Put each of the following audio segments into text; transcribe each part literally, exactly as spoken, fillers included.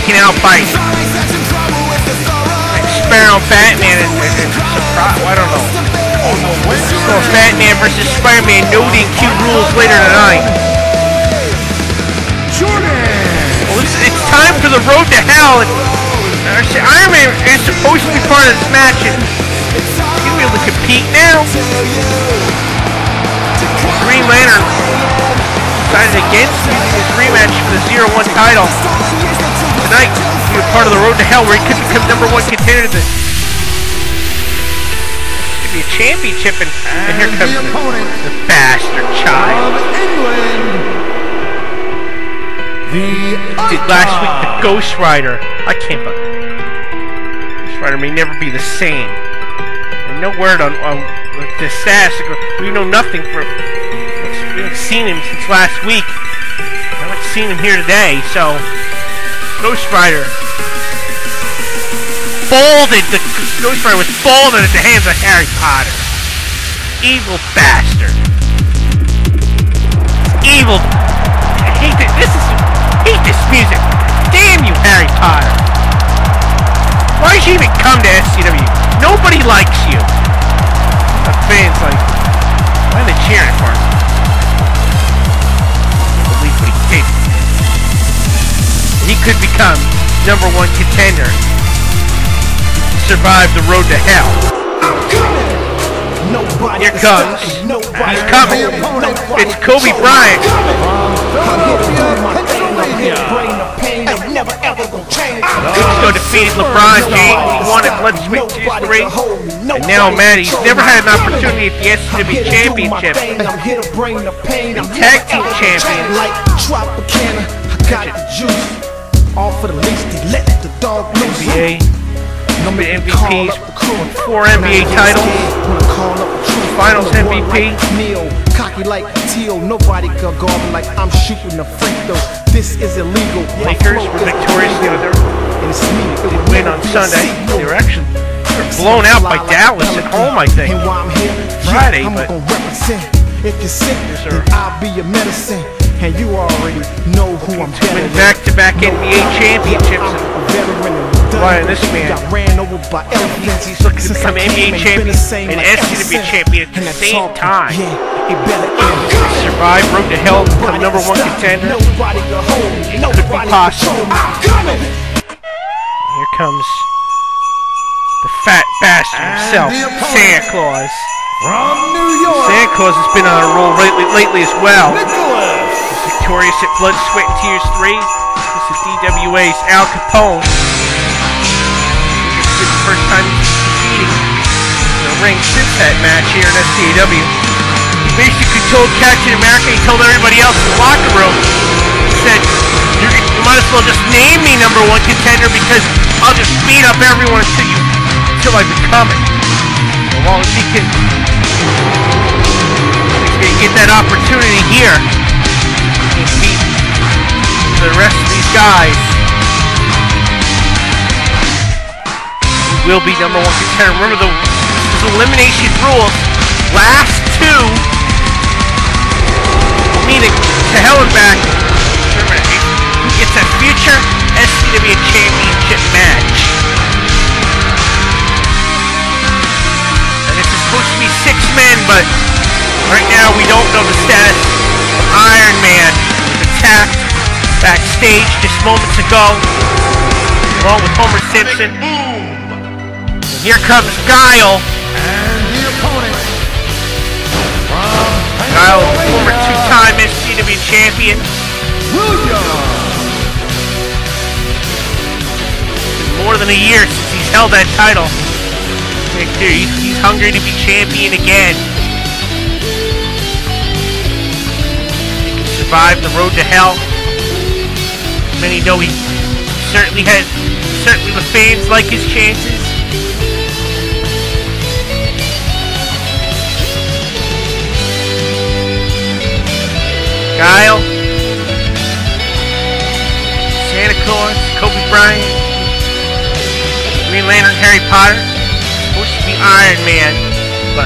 taken out by Sparrow and Batman. And, and, and surprise, well, I don't know. So Batman versus Spider-Man, no D Q rules later tonight. Well, it's, it's time for the road to hell. And, uh, Iron Man is supposed to be part of this match, and he'll be able to compete now. Green Lantern decided against his rematch for the zero one title. Tonight, he was part of the road to hell where he could become number one contender to the, to be a championship, and, and here comes the, the bastard child. Did last week the Ghost Rider. I can't believe Ghost Rider may never be the same. And no word on, on the status. We know nothing for. We haven't seen him since last week. I haven't seen him here today, so Ghost Rider folded. The Ghost Rider was folded at the hands of Harry Potter. Evil bastard. Evil. I hate this. This is. I hate this music. Damn you, Harry Potter. Why did you even come to S C W? Nobody likes you. The fans like. Why are they cheering for him? What he did. He could become number one contender. Survive the road to hell. Here comes. He's coming. It's Kobe Bryant. Mexico defeated LeBron James. He won at Blood, Sweat, Tears three. And now Matt, he's never had an opportunity at the S C W Championship. And Tag Team Champion. N B A. Number M V Ps. Four N B A titles. Finals M V P. Cocky like teal, nobody can guard me like I'm shooting a free throw. This is illegal. Lakers were victorious the other. They win on Sunday. They were actually they were blown out by Dallas at home, I think. Friday, but if you're sick, then I'll be your medicine. And you already know who I'm better than. Back-to-back N B A championships. Ryan, this man, he's looking to become N B A champion and S C W champion at the same time. Survive road to hell, become number one contender. It could be possible. Here comes the fat bastard himself, Santa Claus. Santa Claus has been on a roll lately, lately as well. He's victorious at Blood, Sweat, and Tears three. This is D W A's Al Capone. This is the first time he's competing in the ring since that match here in S C W. He basically told Captain America, he told everybody else in the locker room, he said, you might as well just name me number one contender because I'll just beat up everyone until you, until I become it. As long as he can, he's going to get that opportunity here. He can beat the rest of these guys. He will be number one contender. Remember, the this is elimination rules. Last two will mean it to hell and back. Remember, who gets that future S C W Championship match? And this is supposed to be six men, but right now we don't know the status of Iron Man. He was attacked backstage just moments ago, along with Homer Simpson. And here comes Guile. And the opponent from Guile, former two-time S C W champion. William. More than a year since he's held that title. He's, he's hungry to be champion again. He can survive the road to hell. Many know he certainly has, certainly the fans like his chances. Guile, Santa Claus, Kobe Bryant, Green Lantern, Harry Potter, supposed to be Iron Man, but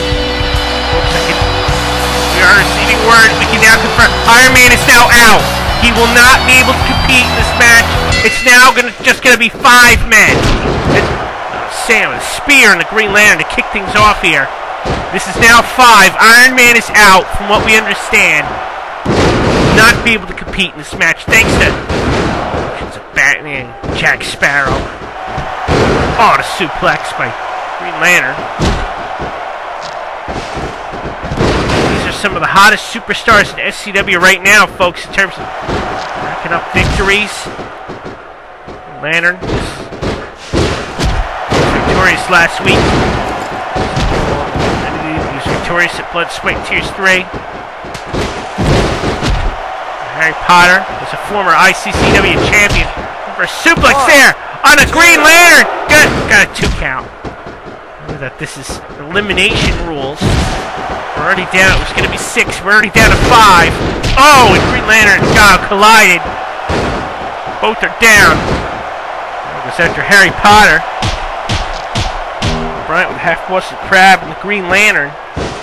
folks, I can, we are receiving word. We can now confirm Iron Man is now out. He will not be able to compete in this match. It's now gonna just gonna be five men. And Sam, a spear and the Green Lantern to kick things off here. This is now five. Iron Man is out, from what we understand. Not be able to compete in this match thanks to Batman, Jack Sparrow. Oh, the suplex by Green Lantern. These are some of the hottest superstars in S C W right now, folks, in terms of racking up victories. Green Lantern was victorious last week. He was victorious at Blood, Sweat, and Tears three. Harry Potter was a former I C C W champion. For a suplex there on a Green Lantern. Got, got a two count. Remember that this is elimination rules. We're already down. It was going to be six. We're already down to five. Oh, and Green Lantern and Guile collided. Both are down. It was after Harry Potter. Bryant with half-busted crab and the Green Lantern.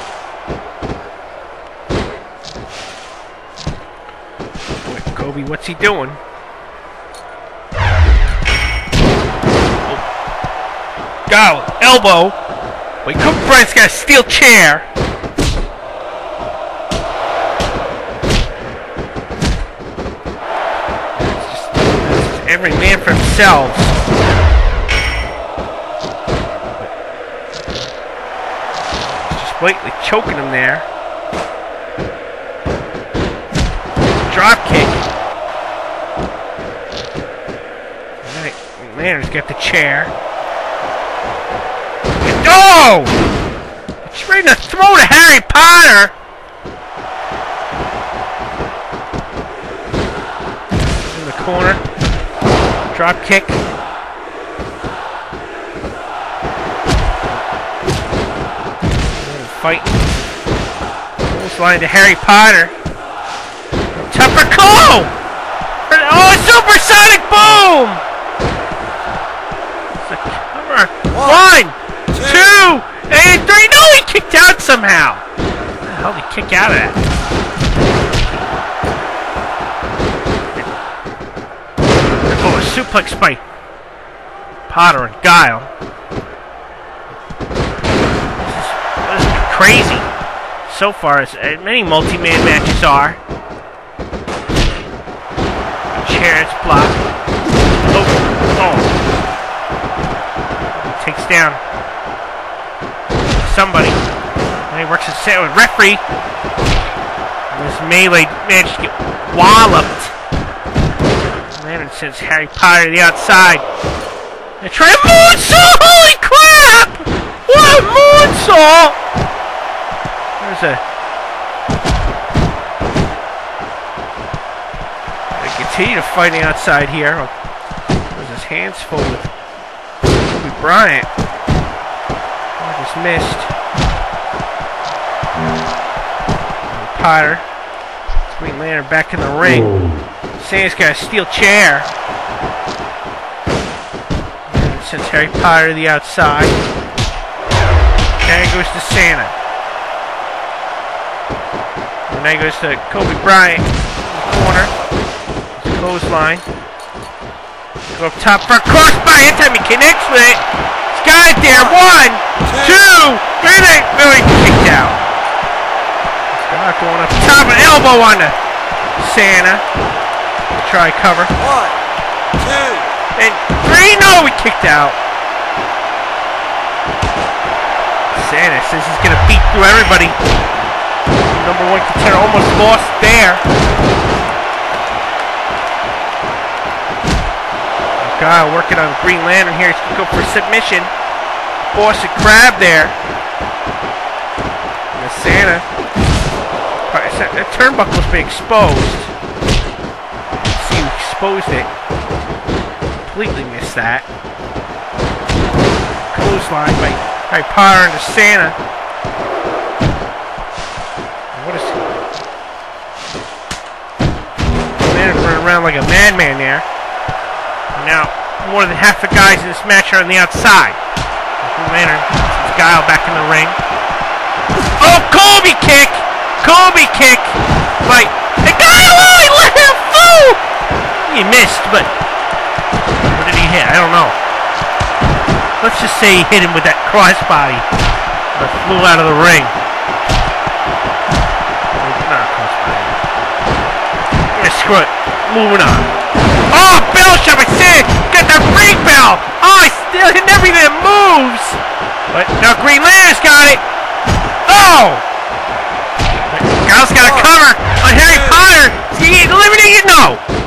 Kobe, what's he doing? Oh. Guile, elbow. Wait, Kobe Bryant's got a steel chair. It's just, it's just every man for themselves. It's just blatantly choking him there. Drop kick. Alright, Lantern's got the chair. Oh! She's ready to throw to Harry Potter. In the corner. Drop kick. Fighting. Almost line to Harry Potter. Tupper Cole! Oh, supersonic boom! It's a cover. One, two, and three. No, he kicked out somehow. How the hell did he kick out of that? Oh, a suplex by Potter and Guile. This is, this is crazy. So far, as many multi-man matches are. Chair, it's blocked. Oh, oh. He takes down somebody. And he works a set with referee. And this melee managed to get walloped. Lantern sends Harry Potter to the outside. They try a moonsault! Holy crap! What a moonsault! There's a continue to fight outside here. There's his hands full with Kobe Bryant. Oh, just missed. Potter. Green Lantern back in the ring. Sandy's got a steel chair. And sends Harry Potter to the outside. And it goes to Santa. And then goes to Kobe Bryant in the corner. Clothesline. Go up top for a crossbar. Anytime he connects with it, he's got it there. One, two, three. They really kicked out. Scott going up top, an elbow on the Santa. Try cover. One, two, and three. No, we kicked out. Santa says he's gonna beat through everybody. Number one contender almost lost there. Guile working on Green Lantern here. He's going to go for submission. Boston Crab there. And the Santa. That turnbuckle's been exposed. See who exposed it. Completely missed that. Clothesline by, by Potter into Santa. What is he? Lantern running around like a madman there. Now, more than half the guys in this match are on the outside. Lantern sends Guile back in the ring. Oh, Kobe kick! Kobe kick! Like, the Guile, oh, he let him fall! He missed, but what did he hit? I don't know. Let's just say he hit him with that crossbody that flew out of the ring. Not a crossbody. Yeah, screw it. Moving on. Oh, bell shove! I said, get the ring bell. Oh, I still hit everything that moves. But now Green Lantern's got it. Oh! Gal's got a cover on Harry Potter. Is he eliminated? No.